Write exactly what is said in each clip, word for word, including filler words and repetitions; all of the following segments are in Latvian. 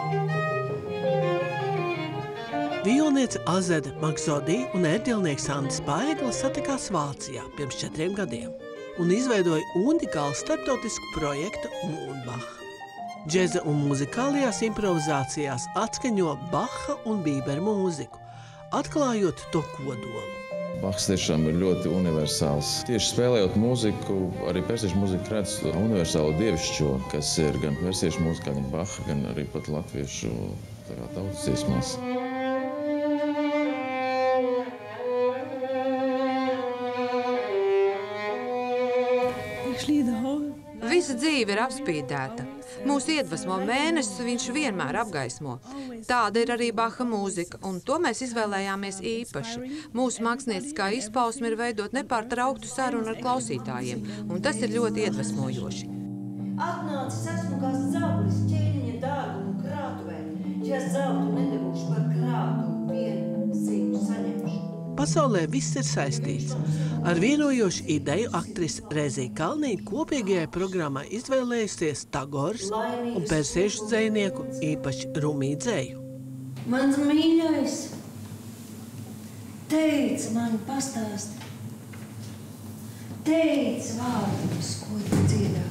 Vijolniece Azede Maksodī un ērģelnieks Andis Paeglis satikās Vācijā pirms četriem gadiem un izveidoja unikālu starptautisku projektu Mūnbacha. Džeza un muzikālajās improvizācijās atskaņo Bacha un Bībera mūziku, atklājot to kodolu. Bachs tiešām ir ļoti universāls. Tieši spēlējot mūziku, arī persiešu mūzika redz universālu dievišķo, kas ir gan persiešu mūzikā, gan Bacha, gan arī pat latviešu tautas dziesmās. Visa dzīve ir apspīdēta. Mūsu iedvesmo mēnesis, viņš vienmēr apgaismo. Tāda ir arī Bacha mūzika, un to mēs izvēlējāmies īpaši. Mūsu mākslinieckā izpausme ir veidot nepārtrauktu sarunu ar klausītājiem, un tas ir ļoti iedvesmojoši. Atnācis esmu kā zablis ķēniņa dārgumu krātuvē. Ja zeltu nedabūšu par krātuvu, vienu zīmu saņemšu. Pasaulē viss ir saistīts. Ar vienojošu ideju aktrise Rezija Kalniņa kopīgajai programmai izvēlējusies Tagoras un persiešu dzejnieku, īpaši Rumī dzeju. Mans mīļais, teic man pastāsti, teic vārdus, ko tu dziedā.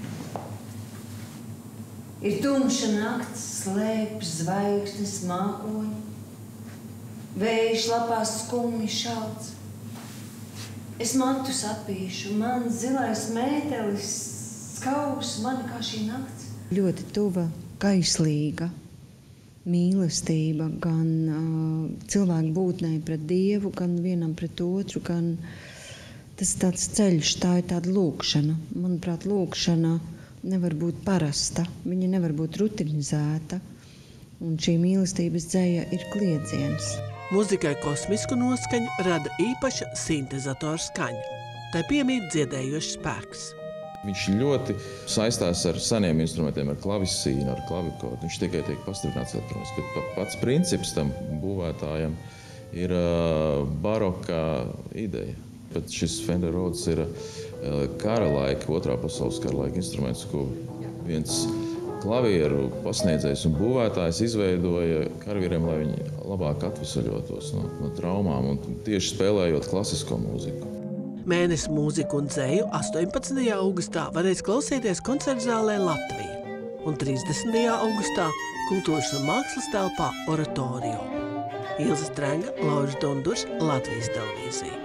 Ir tumša nakts, slēpš zvaigznes mākoņi, vējš lapās skumji šauc. Es matus apīšu, man zilais mētelis skaus mani kā šī nakts. Ļoti tuva, kaislīga mīlestība gan uh, cilvēku būtnei pret Dievu, gan vienam pret otru, gan tas tāds ceļš, tā ir tāda lūkšana. Manuprāt, lūkšana nevar būt parasta, viņa nevar būt rutinizēta, un šī mīlestības dzeja ir kliedziens. Muzikai kosmisku noskaņu rada īpaša sintezatora skaņa. Tai piemīt dziedējošs spēks. Viņš ļoti saistās ar seniem instrumentiem, ar klavisīnu, ar klavikordu. Viņš tikai tiek pastiprināts elektroniski. Pats princips tam būvētājam ir barokā ideja. Bet šis Fender Rhodes ir kara laika, otrā pasaules kara laika instruments, ko viens klavieru pasniedzējs un būvētājs izveidoja karavīriem, lai viņi labāk atvesaļotos no, no traumām un tieši spēlējot klasisko mūziku. Mēnesi mūziku un dzeju astoņpadsmitajā augustā varēs klausīties koncertzālē Latvija un trīsdesmitajā augustā Kultūras un mākslas telpā Oratorio. Ilze Strenga, Lauris Dundurs, Latvijas televīzija.